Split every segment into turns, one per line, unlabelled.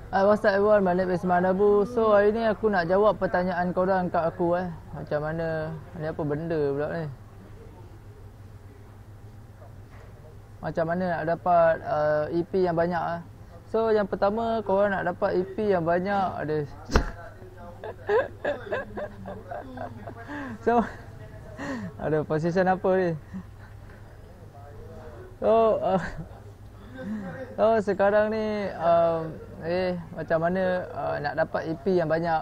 What's up everyone, my name is Manabu. So hari ni aku nak jawab pertanyaan korang kat aku Macam mana, ni apa benda pula ni. Macam mana nak dapat EP yang banyak So yang pertama, korang nak dapat EP yang banyak ada So ada position apa ni. So sekarang ni macam mana nak dapat EP yang banyak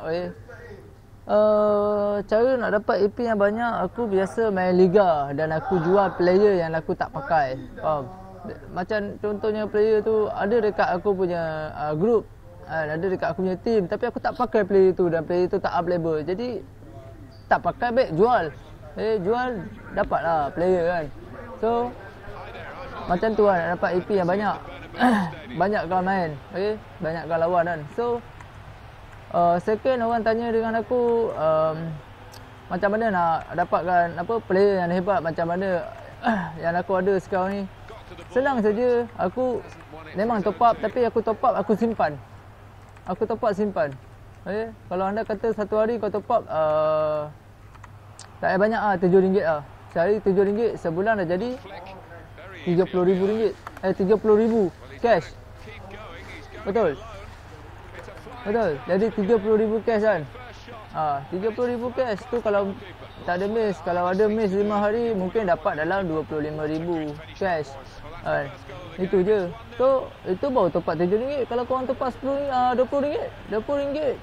cara nak dapat EP yang banyak, aku biasa main liga dan aku jual player yang aku tak pakai. Faham? Macam contohnya player tu ada dekat aku punya group, ada dekat aku punya team, tapi aku tak pakai player tu dan player tu tak available. Jadi tak pakai, baik jual. Jual dapatlah player kan. So macam tu nak dapat EP yang banyak. Banyak kau main, banyak kau lawan kan. So second, orang tanya dengan aku macam mana nak dapatkan player yang hebat macam mana yang aku ada sekarang ni. Senang saja. Aku memang top up, tapi aku top up aku simpan. Aku top up simpan. Kalau anda kata satu hari kau top up tak payah banyak RM7 Sehari RM7, sebulan dah jadi RM30,000. RM30,000 cash. Betul? Betul. Jadi RM30,000 cash kan. RM30,000 cash tu kalau tak ada miss. Kalau ada miss 5 hari mungkin dapat dalam RM25,000 cash. Itu je. So itu baru top up RM7. Kalau korang top up RM20, RM20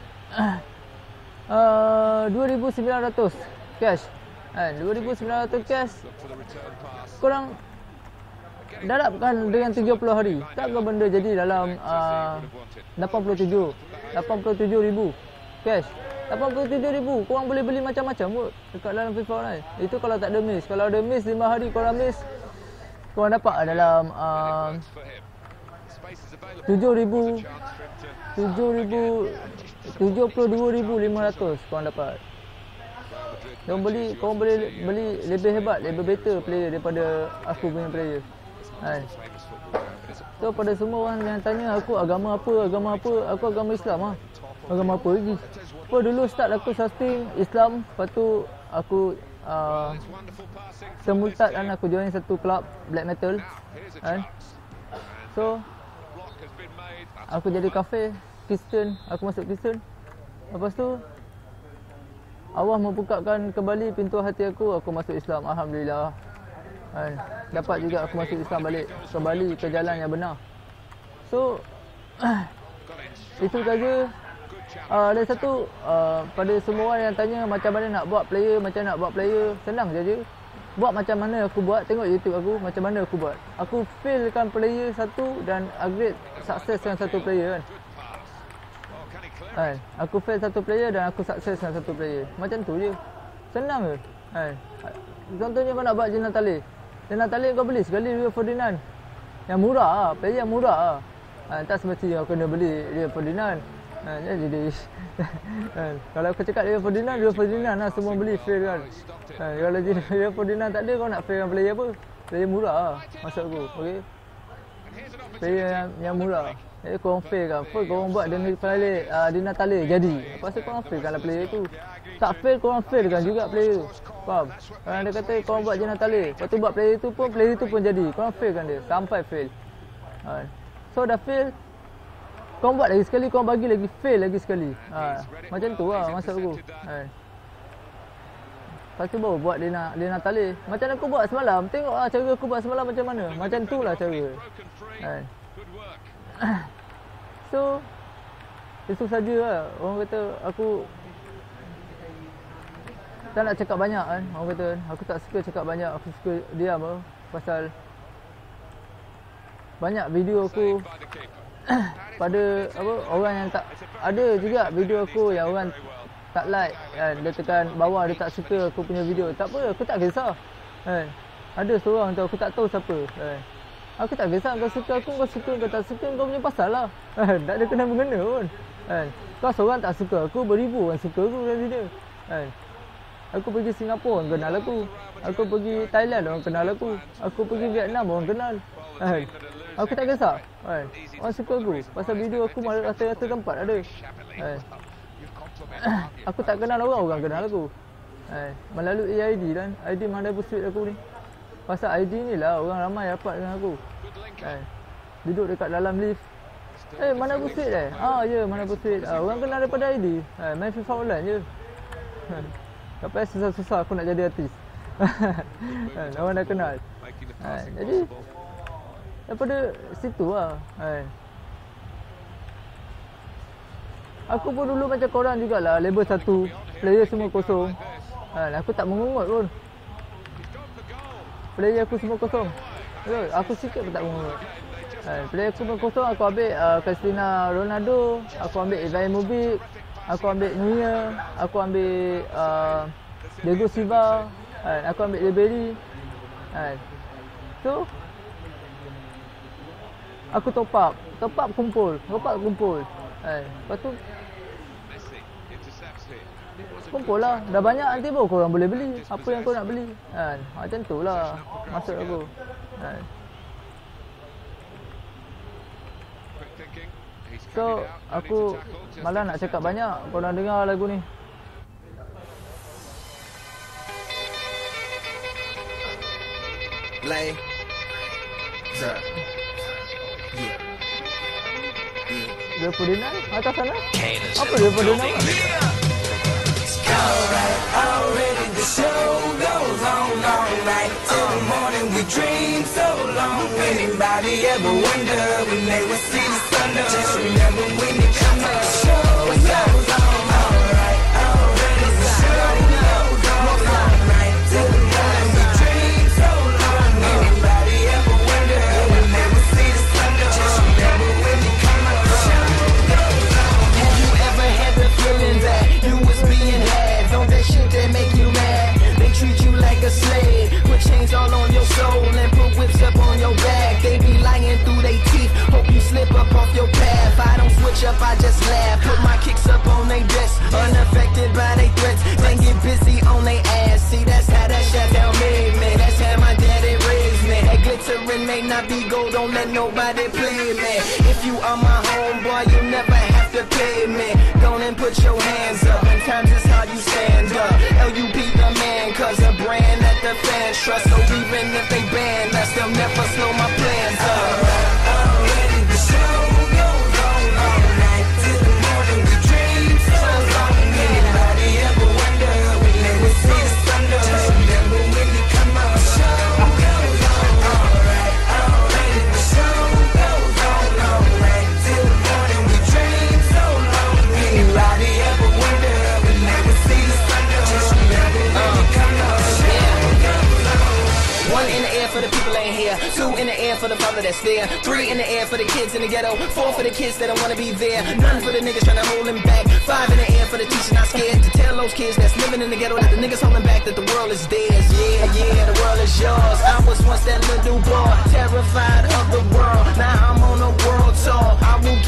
RM2,900 cash. RM2,900 cash. Korang darabkan dengan 30 hari. Takkan benda jadi dalam 87,000 cash. 87,000 korang boleh beli macam-macam pun dekat dalam FIFA ni. Itu kalau tak ada miss. Kalau ada miss 5 hari korang miss, korang dapat dalam 72,500 korang dapat. Korang boleh beli lebih hebat, lebih better player daripada aku punya player. So pada semua orang yang tanya aku agama apa, aku agama Islam Agama apa lagi? Dulu start aku sustain Islam, lepas tu aku semultat kan, aku join satu club black metal kan. So aku jadi kafir Kristen, aku masuk Kristen. Lepas tu Allah membukakan kembali pintu hati aku masuk Islam, alhamdulillah. Dapat juga aku masuk Islam balik, kembali ke jalan yang benar. So itu saja. Ada satu pada semua orang yang tanya macam mana nak buat player, senang saja. Buat macam mana aku buat, tengok YouTube aku macam mana aku buat. Aku failkan player satu dan upgrade sukses dengan satu player kan. Aku fail satu player dan aku sukses dengan satu player. Macam tu je. Senang je. Contohnya kau nak buat Jenal Talib kau beli sekali Rio Ferdinand. Yang murah player yang murah tak semestinya kau kena beli Rio Ferdinand. Jadi kalau aku cakap Rio Ferdinand lah semua beli fail kan. Kalau Rio Ferdinand tak ada, kau nak fail dengan player apa? Player murah maksud aku. Okey. Player yang murah. Korang fail kan. Korang buat Jenal Talib jadi. Lepas tu korang fail kan player tu. Tak fail, korang fail kan juga player. Faham? Kalau dia kata korang buat Jenal Talib, lepas tu buat player tu pun jadi. Korang fail kan dia. Sampai fail. So dah fail, korang buat lagi sekali, korang bagi lagi, fail lagi sekali. Macam tu lah maksud aku. Lepas tu baru buat Jenal Talib. Macam aku buat semalam, tengok lah cara aku buat semalam macam mana. Macam tu lah cara. So itu saja lah. Orang kata aku tak nak cakap banyak kan. Orang kata aku tak suka cakap banyak, aku suka diam pasal banyak video aku pada orang yang tak ada juga video aku yang orang tak like kan, dia tekan bawah, dia tak suka aku punya video. Tak apa, aku tak kisah kan. Ada seorang tu aku tak tahu siapa kan. Aku tak kisah, kau suka aku, kau suka, kau tak suka, kau punya pasal lah kan. Tak ada kena mengena pun kan. Kau seorang tak suka aku, beribu orang suka aku kan dia kan. Aku pergi Singapura, orang kenal aku. Aku pergi Thailand, orang kenal aku. Aku pergi Vietnam, orang kenal kan. Aku tak kisah. Orang suka aku. Pasal video aku rata-rata tempat ada. Aku tak kenal orang kenal aku. Melalui ID dan ID Mandai Buswit aku ni. Pasal ID ni lah orang ramai dapat dengan aku. Duduk dekat dalam lift. Mana Buswit ya, mana Buswit. Orang kenal daripada ID. Main FIFA online je. Tak payah susah-susah aku nak jadi artis. Orang dah kenal. Jadi daripada situ lah. Aku pun dulu macam korang jugalah, level 1, player semua kosong. Aku tak mengungut pun. Player aku semua kosong. Aku sikit pun tak mengungut. Player aku semua kosong, aku ambil Cristiano Ronaldo, aku ambil Ibrahimovic, aku ambil Neuer, aku ambil Diego Silva, aku ambil Ribery. So aku top up kumpul. Lepas tu kumpul lah. Dah banyak nanti baru korang boleh beli apa yang kau nak beli. Macam tu lah maksud aku. So aku malah nak cakap banyak. Korang dengar lagu ni.
Play.
Dia Ferdinand atas sana. Apa dia Ferdinand?
Already the show goes on all night till the morning. We dream so long. Anybody ever wonder when they will see the sun? Just remember when it comes on, the show goes on all right. Already the show goes on all night till the morning. We dream so long. Anybody ever wonder when they will see the sun? Just remember when it comes on, the show goes on. Have you ever had the feeling that you was being had? Don't that shit that make you mad? They treat you like a slave, put chains all on your soul and put whips up on your back. They be lying through their teeth, hope you slip up off your path. I don't switch up, I just laugh, put my kicks up on their desk, unaffected by their threats. Then get busy on their ass. See, that's how that shut down made me. That's how my daddy raised me. That glittering may not be gold, don't let nobody play me. If you are my homeboy, you never have to pay me. Go and put your hands up, in times it's hard you stand up. LUP the man, cause a brand that the fans trust. So even if they ban us, they'll never slow my plans up. Already the show goes on all night till the morning. We dream so long. Anybody ever wonder when they will see the sun? Just remember when you come on. The show goes on all right. Already the show goes on all night till the morning. We dream so long. Anybody ever wonder when they will see the sun? Just remember when you come on. The show goes on. One in the air for the people ain't here. Two in the air for the father that's there. Three in the air for the kids in the ghetto. Four for the kids that don't wanna be there. None for the niggas trying to hold them back. Five in the air for the teacher not scared to tell those kids that's living in the ghetto that the niggas holding back that the world is theirs. Yeah, the world is yours. I was once that little boy, terrified of the world. Now I'm on a world tour. I will